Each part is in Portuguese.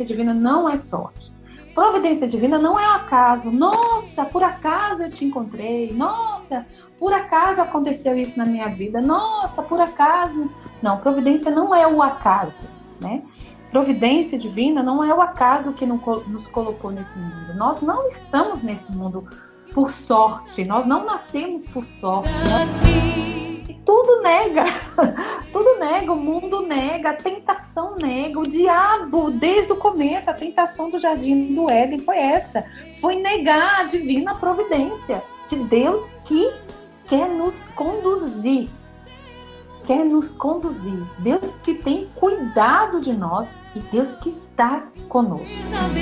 providência divina não é sorte. Providência divina não é acaso. Nossa, por acaso eu te encontrei. Nossa, por acaso aconteceu isso na minha vida. Nossa, por acaso. Não, providência não é o acaso, né? Providência divina não é o acaso que nos colocou nesse mundo. Nós não estamos nesse mundo por sorte. Nós não nascemos por sorte. Tudo nega, tudo nega, o mundo nega, a tentação nega, o diabo, desde o começo, a tentação do jardim do Éden foi essa, foi negar a divina providência de Deus que quer nos conduzir, Deus que tem cuidado de nós e Deus que está conosco.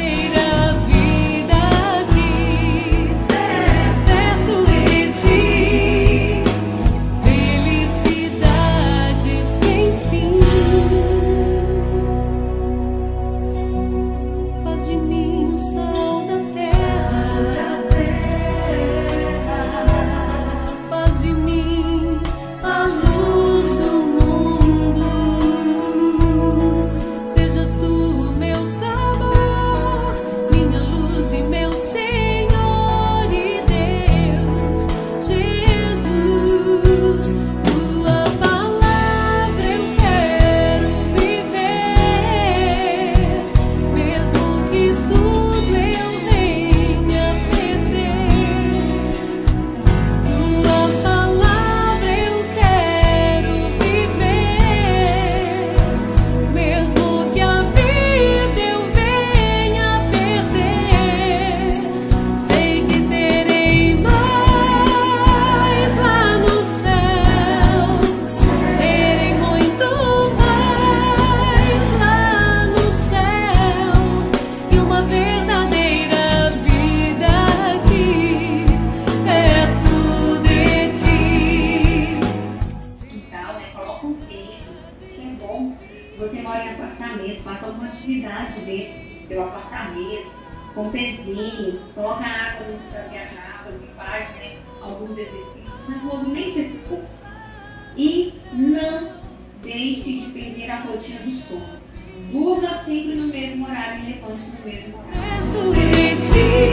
Faça alguma atividade dentro do seu apartamento, com um pezinho, coloca água dentro das garrafas e faz, né, alguns exercícios, mas movimente esse corpo. E não deixe de perder a rotina do sono. Durma sempre no mesmo horário e levante no mesmo horário.